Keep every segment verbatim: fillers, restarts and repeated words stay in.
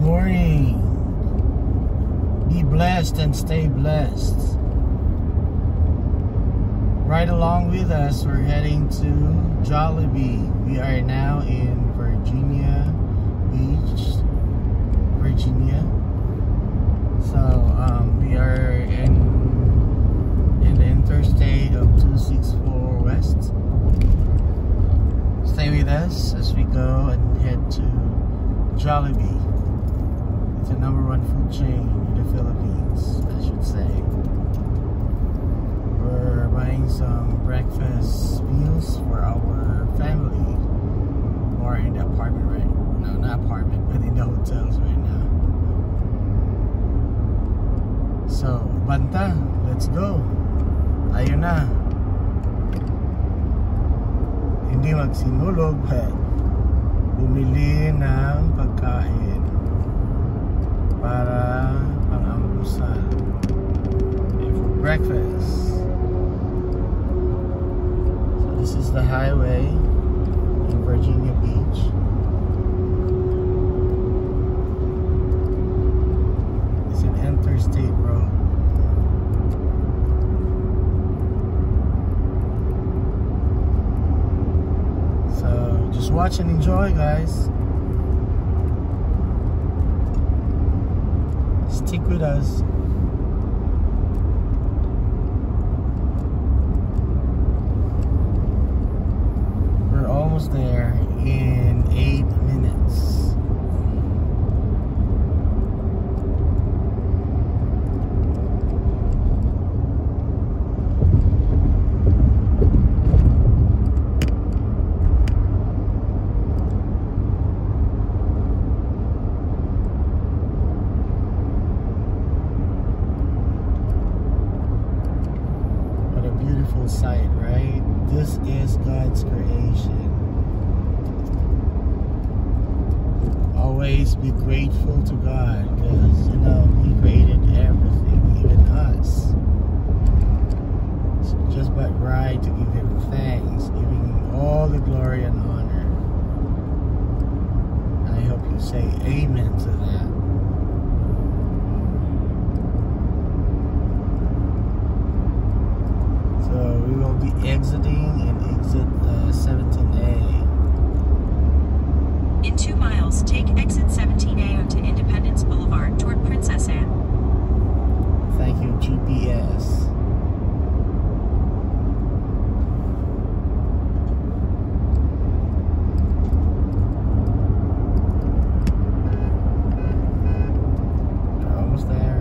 morning. Be blessed and stay blessed. Right along with us, we're heading to Jollibee. We are now in Virginia Beach, Virginia. So um, we are in in the interstate of two sixty-four West. Stay with us as we go and head to Jollibee. It's the number one food chain in the Philippines, I should say. We're buying some breakfast meals for our family. Or in the apartment right now. No, not apartment, but in the hotels right now. So, banta, let's go. Ayun na. Hindi magsinulog, but bumili ng pagkain para pang-almusal and for breakfast. So this is the highway in Virginia Beach. It's an interstate road. So just watch and enjoy, guys. Stick with us. We're almost there in eight minutes. Sight, right? This is God's creation. Always be grateful to God, because you know He created everything, even us. It's just but right to give Him thanks, giving Him all the glory and honor. And I hope you say amen to that. So we will be exiting in exit uh, seventeen A. In two miles, take exit seventeen A onto Independence Boulevard toward Princess Anne. Thank you, G P S. We're almost there.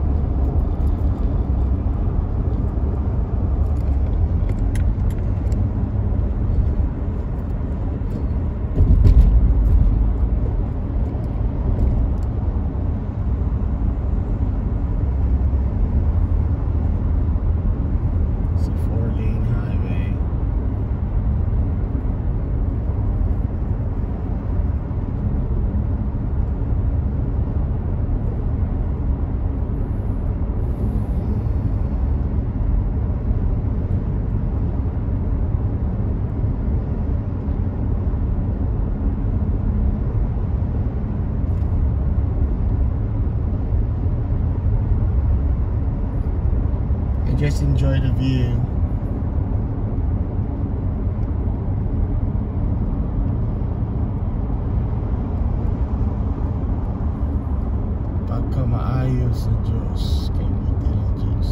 Just enjoy the view. Pagka maayos sa Diyos, kay buti ng Diyos.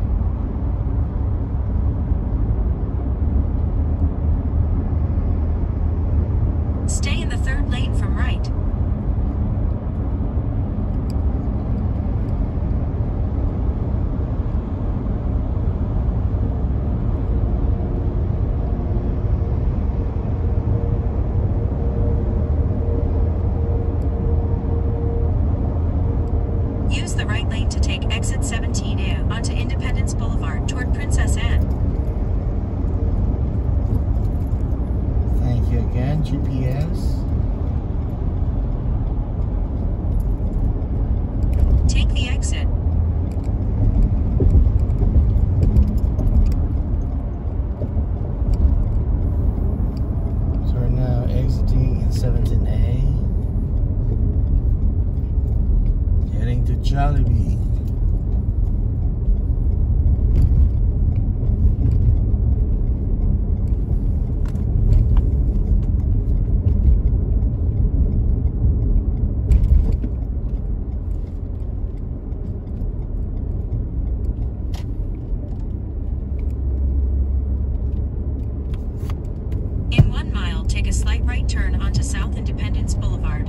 Stay in the third lane from right. Use the right lane to take exit Jollibee. In one mile, take a slight right turn onto South Independence Boulevard.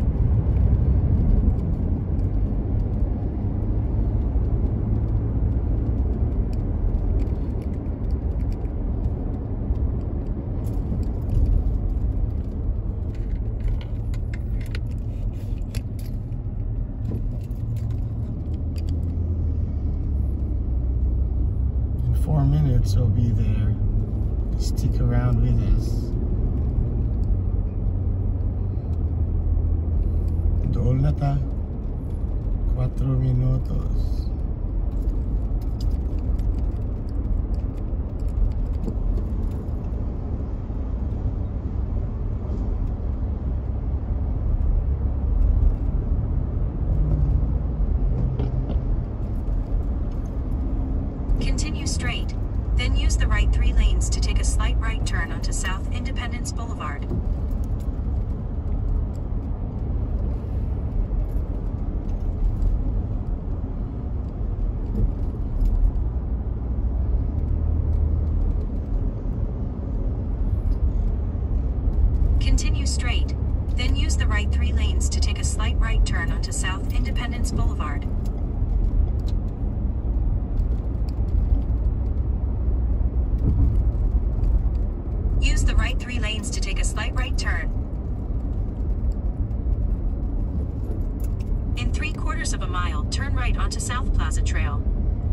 In four minutes we'll be there. Stick around with us. Doon na ta. Cuatro minutos. Continue straight, then use the right three lanes to take a slight right turn onto South Independence Boulevard. Continue straight, then use the right three lanes to take a slight right turn onto South Independence Boulevard. Use the right three lanes to take a slight right turn. In three quarters of a mile, turn right onto South Plaza Trail.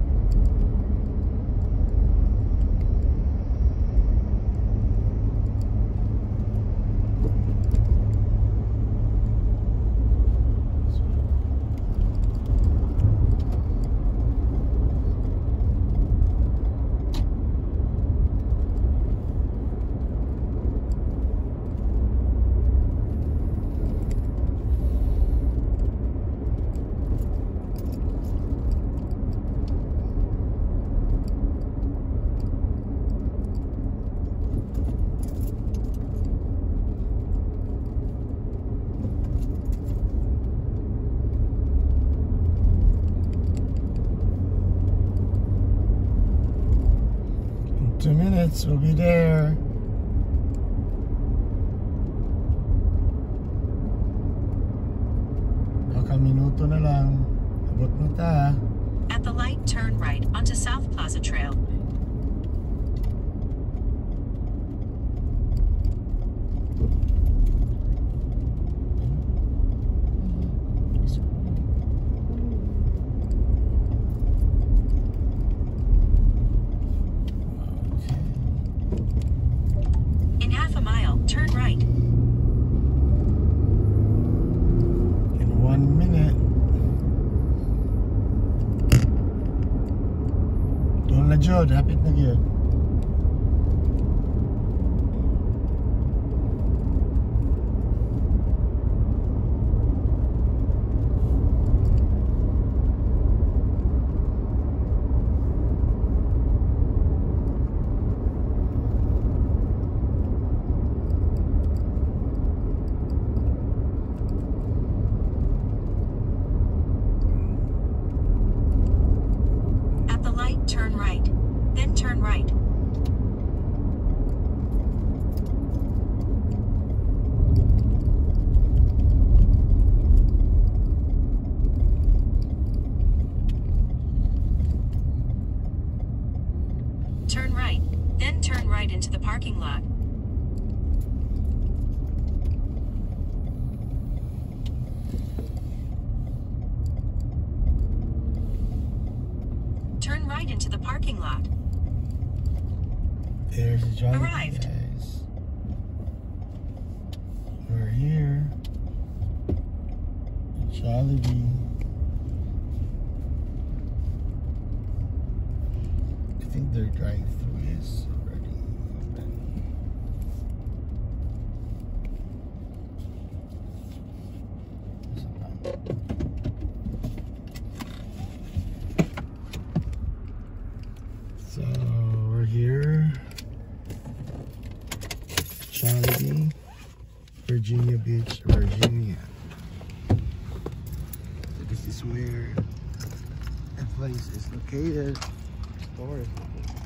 Two minutes, we'll be there. Baka minuto na lang. Abot na ta. At the light, turn right onto South Plaza Trail. In half a mile, turn right. In one minute. Doon na Jod, hapit na gyud. Turn right, then turn right. Turn right, then turn right into the parking lot. Turn right into the parking lot. There's a Jollibee, Arrived. guys. We're here. Jollibee. I think their drive-thru is already open. place is located. Store is located.